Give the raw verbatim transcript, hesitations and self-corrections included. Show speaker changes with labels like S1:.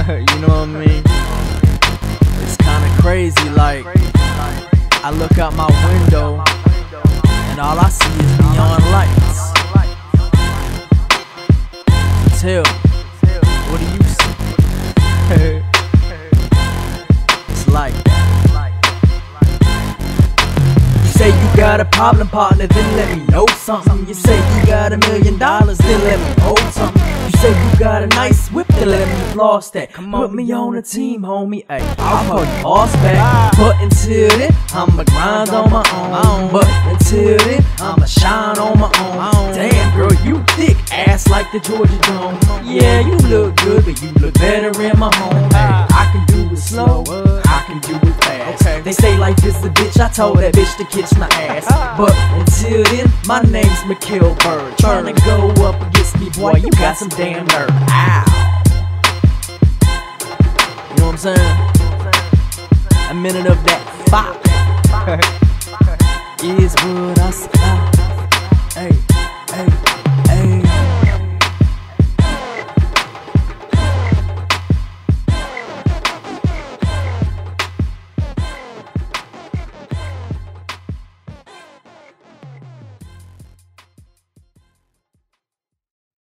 S1: You know what I mean? It's kinda crazy, like I look out my window and all I see is neon lights. Tell, what do you see? It's like you say you got a problem, partner, then let me know something. You say you got a million dollars, then let me hold something. You say you got a nice whip, then let me floss that. Put me on a team, homie, ayy, I'll call you horseback. But until then, I'ma grind on my own. But until then, I'ma shine on my own. Damn girl, you thick ass like the Georgia Dome. Yeah, you look good, but you look better in my home. Ay, I can do it slow, I can do it fast. They say life is a bitch, I told that bitch to kiss my ass. But until then, my name's Mikil Bird. Tryna go up against me, boy, you got some damn nerve. Ow. You know what I'm saying? A minute of that fire is what I supply.